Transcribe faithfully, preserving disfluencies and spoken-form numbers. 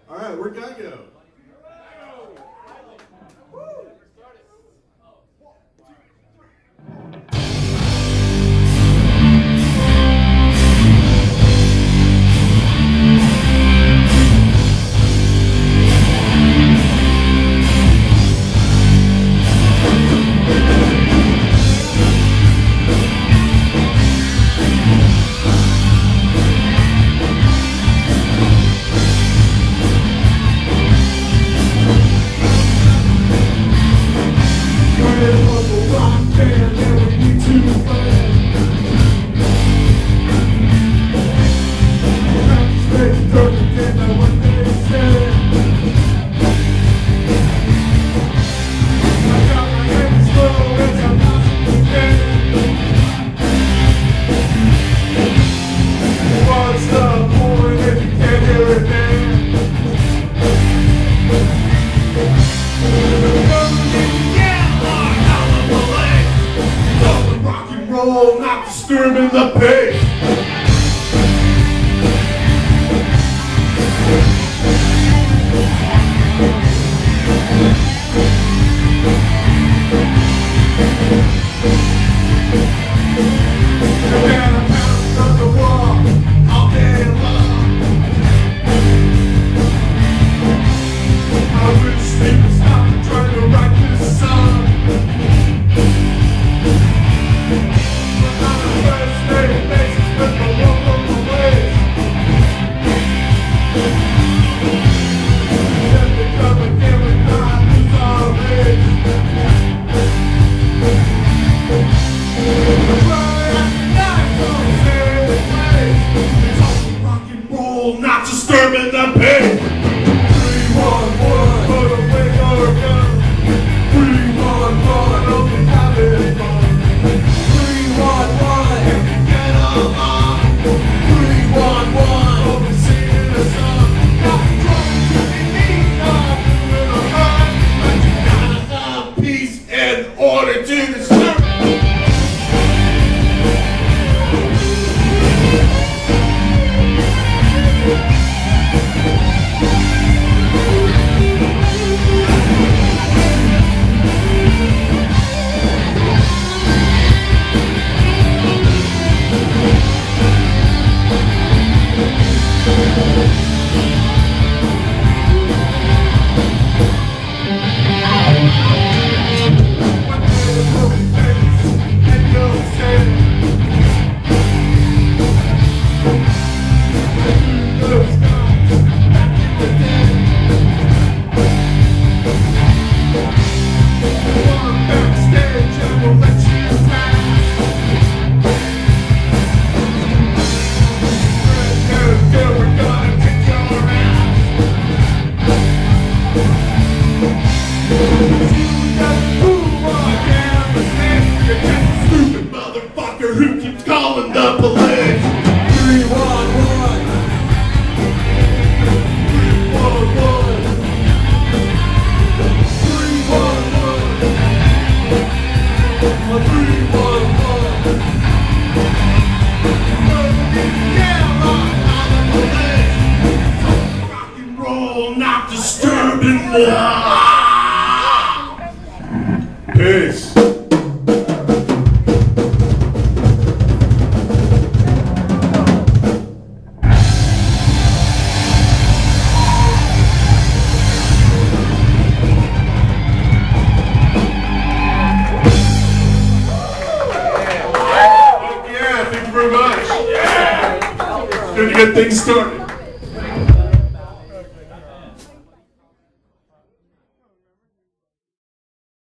All right, where'd Guy go? Not disturbing the pace. Not disturbing the pain. three one one, put away your gun. three one one, only having fun. three one one, get along. three one one, only singing a song. Not trying to be mean, not doing a hurt, but you gotta have peace in order to disturb. Stupid motherfucker who keeps calling the police. three one one. three one one. three one one. three one one. Rock and roll, not disturbing the peace. Yeah, thank you very much. It's good to get things started.